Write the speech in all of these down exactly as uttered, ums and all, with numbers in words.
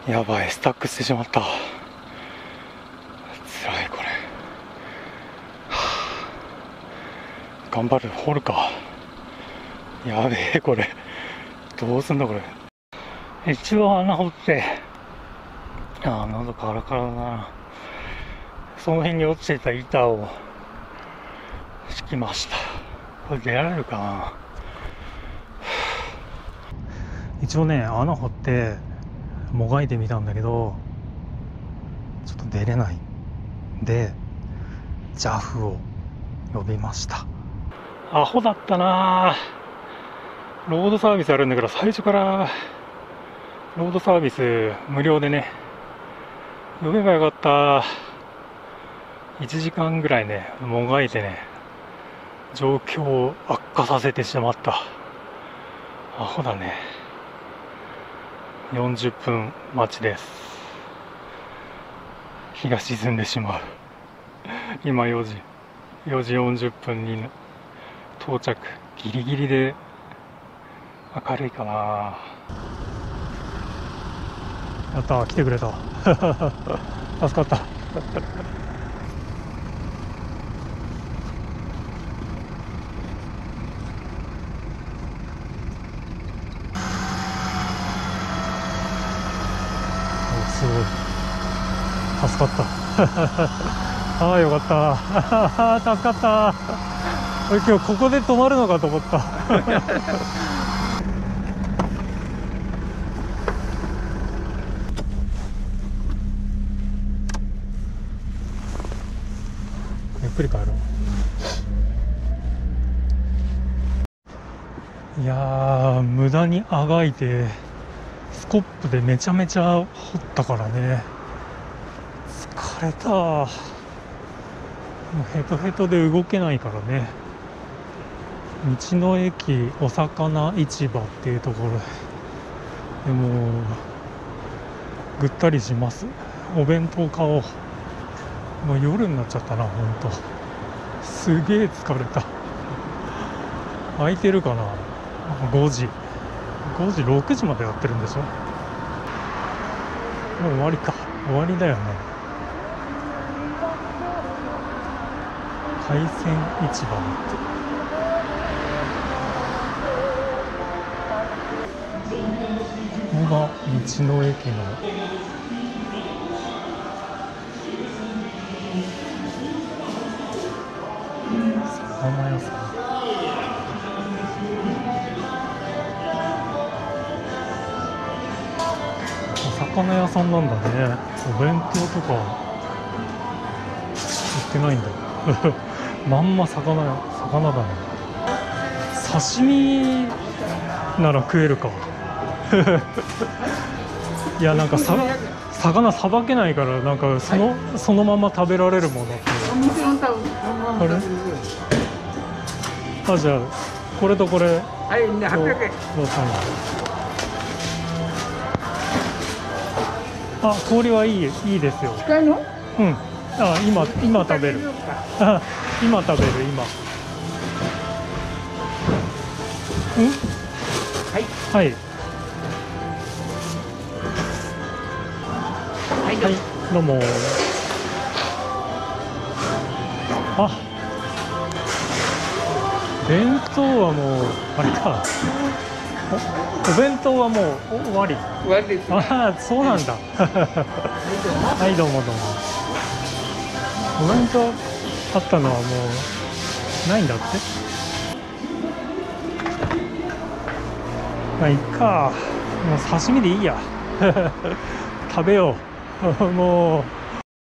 やばい、スタックしてしまった。辛いこれ、はあ、頑張る、掘るか。やべえこれ、どうすんだこれ。一応穴掘って、ああ喉カラカラだな。その辺に落ちてた板を敷きました。これ出られるかな。一応ね、穴掘ってもがいてみたんだけど、ちょっと出れないんで ジャフ を呼びました。アホだったな。ロードサービスあるんだから、最初からロードサービス無料でね呼べばよかった。いちじかんぐらいねもがいてね、状況を悪化させてしまった。アホだね。よんじゅっぷん待ちです。日が沈んでしまう。今よじよじよんじゅっぷんに到着。ギリギリで明るいかな。やった、来てくれた。助かった。すごい助かった。ああよかった。助かった。俺今日ここで止まるのかと思った。ゆっくり帰ろう。いやー、無駄にあがいてスコップでめちゃめちゃ掘ったからね、疲れた。もうヘトヘトで動けないからね。道の駅お魚市場っていうところでもぐったりします。お弁当買おう。もう夜になっちゃったな。ほんとすげえ疲れた。空いてるかな。ごじごじろくじまでやってるんでしょ。もう終わりか。終わりだよね。海鮮市場ってここが道の駅の魚屋さん。お魚屋さんなんだね。お弁当とか売ってないんだ。まんま魚や魚だね。刺身なら食えるか。いやなんかさ魚さばけないから、なんかその、はい、そのまま食べられるものってあれ。あ、じゃあこれとこれ、はい、はっぴゃくえん。どうぞ。あ、氷はいい、いいですよ。近いの？うん。あ、今今食べる。あ、今食べる今。うん？はい。はい。はい、どうも。あ、弁当はもうあれか。お, お弁当はもう終わり。終わりです。ああ、そうなんだ。はい、どうもどうも。お弁当あったのはもうないんだって。まあいいか。もう刺身でいいや。食べよう。もう。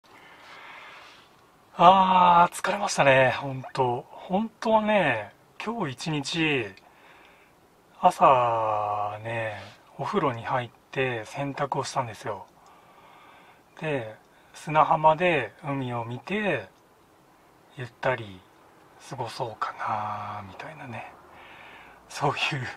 あー、疲れましたね。本当本当はね、今日一日朝ねお風呂に入って洗濯をしたんですよ。で砂浜で海を見てゆったり過ごそうかなみたいなね、そういう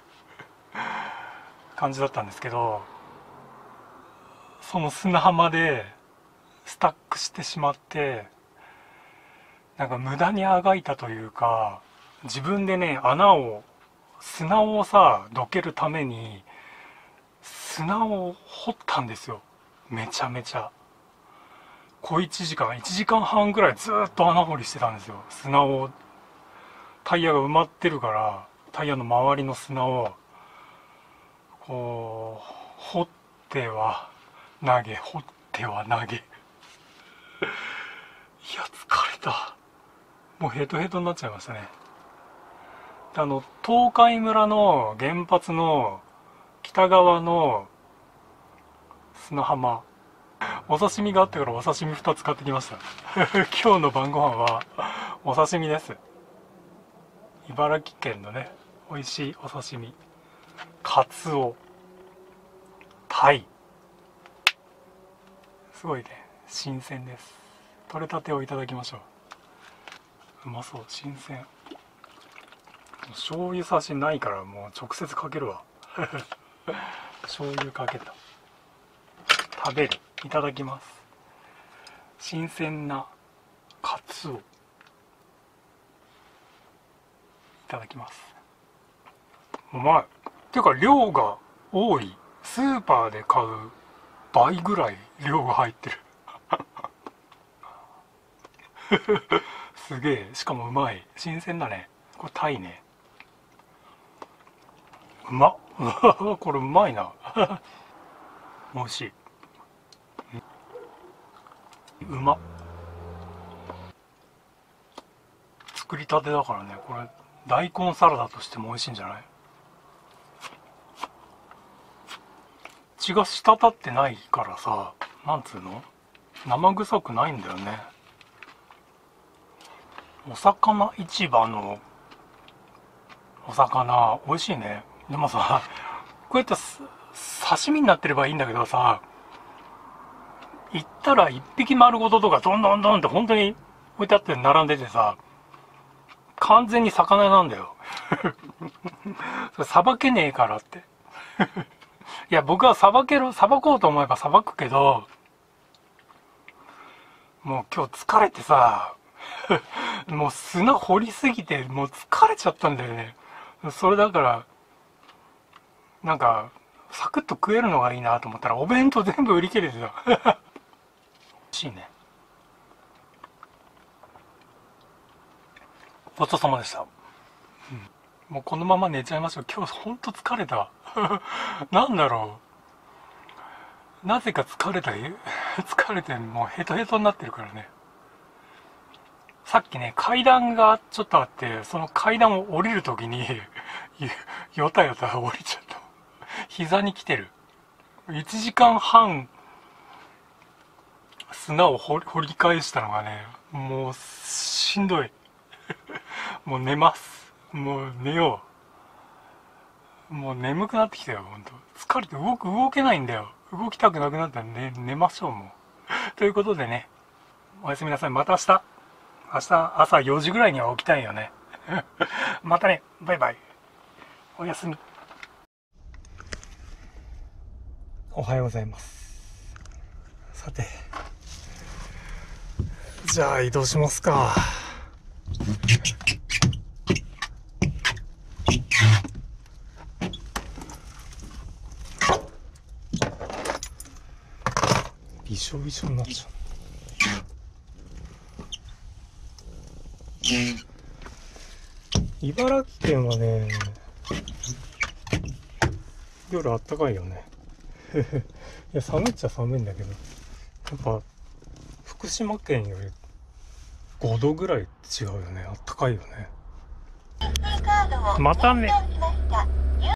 感じだったんですけど、その砂浜でスタックしてしまって、なんか無駄にあがいたというか、自分でね穴を砂をさどけるために砂を掘ったんですよ。 めちゃめちゃ小いちじかんいちじかんはんぐらいずーっと穴掘りしてたんですよ。砂を、タイヤが埋まってるから、タイヤの周りの砂をこう掘っては投げ、掘っては投げいや疲れた。もうヘトヘトになっちゃいましたね。あの東海村の原発の北側の砂浜、お刺身があったからお刺身ふたつ買ってきました今日の晩ご飯はお刺身です。茨城県のね美味しいお刺身、カツオ、タイ、すごいね新鮮です。取れたてをいただきましょう。うまそう、新鮮。醤油差しないからもう直接かけるわ醤油かけた。食べる。いただきます。新鮮なカツオいただきます。うまい。ていうか量が多い。スーパーで買う倍ぐらい量が入ってるすげえ。しかもうまい。新鮮だね。これタイね。うまっこれうまいな美味しい。うまっ。作りたてだからね、これ大根サラダとしても美味しいんじゃない？血が滴ってないからさ、なんつうの、生臭くないんだよね。お魚市場のお魚美味しいね。でもさ、こうやって刺身になってればいいんだけどさ、行ったら一匹丸ごととかどんどんどんって本当に置いてあって並んでてさ、完全に魚なんだよそれさばけねえからっていや僕はさばける、さばこうと思えばさばくけど、もう今日疲れてさもう砂掘りすぎてもう疲れちゃったんだよね。それだからなんかサクッと食えるのがいいなと思ったらお弁当全部売り切れてた美味しいね。ごちそうさまでした、うん、もうこのまま寝ちゃいましょう。今日ほんと疲れたなんだろう、なぜか疲れた疲れてもうヘトヘトになってるからね。さっきね階段がちょっとあって、その階段を降りるときによたよた降りちゃった。膝に来てる。いちじかんはん砂を掘り返したのがね、もうしんどいもう寝ます。もう寝よう。もう眠くなってきたよ。ほんと疲れて動く動けないんだよ。動きたくなくなったら寝寝ましょうもうということでね、おやすみなさい。また明日明日朝よじぐらいには起きたいよねまたね、バイバイ、おやすみ。おはようございます。さて、じゃあ移動しますか。びしょびしょになっちゃう。茨城県はね、夜あったかいよねいや寒いっちゃ寒いんだけど、やっぱ福島県よりごどぐらい違うよね。あったかいよね。またね。